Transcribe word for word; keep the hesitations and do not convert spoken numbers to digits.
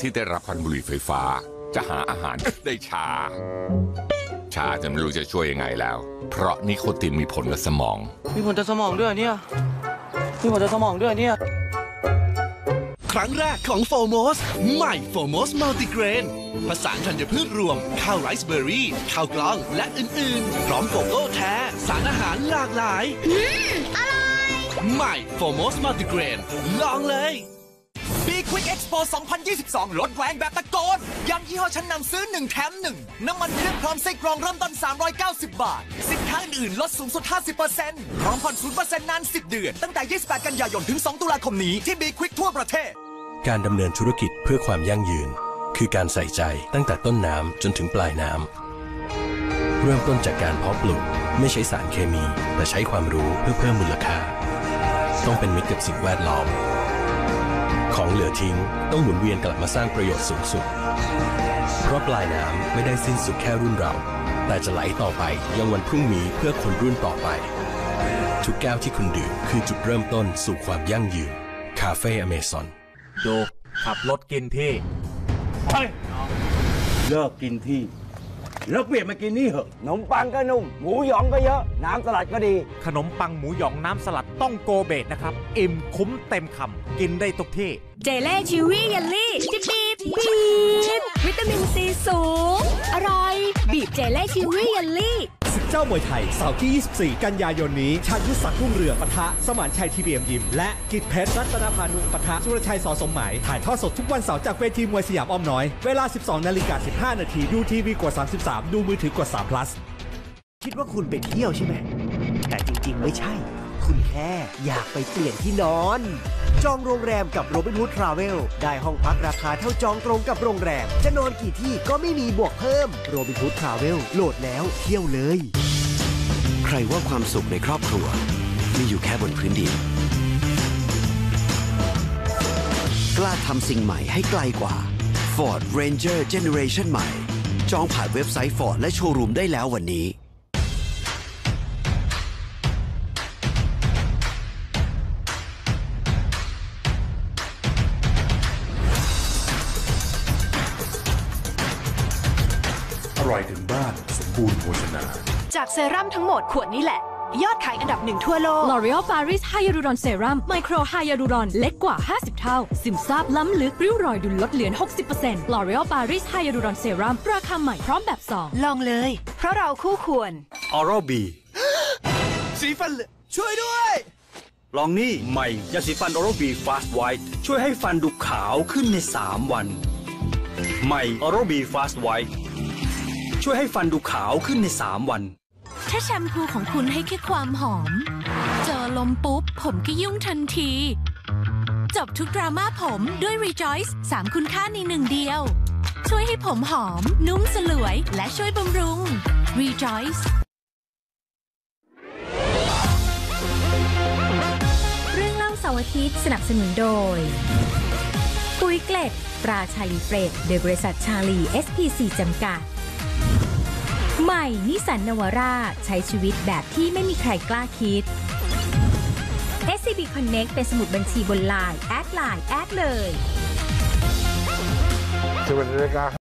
ที่ได้รับควันบุหรี่ไฟฟ้าจะหาอาหารได้ช้าชาจะไม่รู้จะช่วยยังไงแล้วเพราะนิโคตินมีผลกับสมองมีผลต่อสมองด้วยเนี่ยมีผลต่อสมองด้วยเนี่ยครั้งแรกของโฟโมสใหม่โฟโมสมัลติเกรนผสานธัญพืชรวมข้าวไรซ์เบอร์รี่ข้าวกล้องและอื่นๆพร้อมโกโก้แท้สารอาหารหลากหลายอืมอร่อยใหม่โฟโมสมัลติเกรนลองเลยบี Quick Expo สองพันยี่สิบสองลดแรงแบบตะโกนยังยี่ห้อชั้นนำซื้อหนึ่งแถมหนึ่งน้ำมันเครื่องพร้อมไส้กรองเริ่มต้นสามร้อยเก้าสิบบาทสินค้าอื่นลดสูงสุด ห้าสิบเปอร์เซ็นต์ พร้อมผ่อน ศูนย์เปอร์เซ็นต์ นานสิบเดือนตั้งแต่ยี่สิบแปดกันยายนถึงสองตุลาคมนี้ที่ บี Quick ทั่วประเทศการดำเนินธุรกิจเพื่อความยั่งยืนคือการใส่ใจตั้งแต่ต้นน้ำจนถึงปลายน้ำเริ่มต้นจากการเพาะปลูกไม่ใช้สารเคมีแต่ใช้ความรู้เพื่อเพิ่มมูลค่าต้องเป็นมิตรกับสิ่งแวดล้อมของเหลือทิ้งต้องหมุนเวียนกลับมาสร้างประโยชน์สูงสุดเพราะปลายน้ำไม่ได้สิ้นสุดแค่รุ่นเราแต่จะไหลต่อไปยังวันพรุ่งนี้เพื่อคนรุ่นต่อไปทุกแก้วที่คุณดื่มคือจุดเริ่มต้นสู่ความยั่งยืนคาเฟ่อเมซอนดูขับรถกินที่เฮ้ยเลิกกินที่แล้วเปลี่ยนมากินนี่เหอะขนมปังก็นุ่มหมูหยองก็เยอะน้ำสลัดก็ดีขนมปังหมูหยองน้ำสลัดต้องโกเบตนะครับอิ่มคุ้มเต็มคำกินได้ทุกที่เจเล่ชิวี่เยลลี่จิบบีบบีบวิตามินซีสูงอร่อยบีบเจเล่ชิวี่เยลลี่ศึกเจ้ามวยไทยเสาร์ที่ยี่สิบสี่กันยายนนี้ชาญยุทธศักดิ์รุ่งเรืองปะทะสมานชัยทีบีเอ็มยิมและกิจเพชรรัตนพานุปะทะสุรชัยสอสมหมายถ่ายทอดสดทุกวันเสาร์จากเวทีมวยสยามอ้อมน้อยเวลา สิบสองนาฬิกาสิบห้านาทีดูทีวีกดสามสิบสามดูมือถือกดสาม plus คิดว่าคุณไปเที่ยวใช่ไหมแต่จริงๆไม่ใช่คุณแค่อยากไปเปลี่ยนที่นอนจองโรงแรมกับ Robinhood Travel ได้ห้องพักราคาเท่าจองตรงกับโรงแรมจะนอนกี่ที่ก็ไม่มีบวกเพิ่ม Robinhood Travel โหลดแล้วเที่ยวเลยใครว่าความสุขในครอบครัวมีอยู่แค่บนพื้นดินกล้าทำสิ่งใหม่ให้ไกลกว่า Ford Ranger Generation ใหม่จองผ่านเว็บไซต์ Ford และโชว์รูมได้แล้ววันนี้อร่อยถึงบ้านสมบูรณ์โภชนาจากเซรั่มทั้งหมดขวดนี้แหละยอดขายอันดับหนึ่งทั่วโลก L'Oreal Paris Hyaluron Serum Micro Hyaluron เล็กกว่าห้าสิบเท่าซึมซาบล้ำลึกริ้วรอยดูลดเหลือ หกสิบเปอร์เซ็นต์ L'Oreal Paris Hyaluron Serum ราคาใหม่พร้อมแบบสองลองเลยเพราะเราคู่ควร Oral-B สีฟันช่วยด้วยลองนี่ใหม่ยาสีฟัน Oral-B Fast White ช่วยให้ฟันดูขาวขึ้นในสามวันใหม่ Oral-B Fast White ช่วยให้ฟันดูขาวขึ้นในสามวันถ้าแชมพูของคุณให้แค่ความหอมเจอลมปุ๊บผมก็ยุ่งทันทีจบทุกดราม่าผมด้วย Rejoice สามคุณค่าในหนึ่งเดียวช่วยให้ผมหอมนุ่มสลวยและช่วยบำรุง Rejoice เรื่องเล่าเสาร์อาทิตย์สนับสนุนโดยปุ๋ยเกล็ดตราชาลีเฟรดโดยบริษัทชาลี เอส พี ซี จำกัดใหม่นิสสันนวาร่าใช้ชีวิตแบบที่ไม่มีใครกล้าคิด เอส ซี บี Connect เป็นสมุดบัญชีบนไลน์แอดไลน์แอดเลยสวัสดีครับ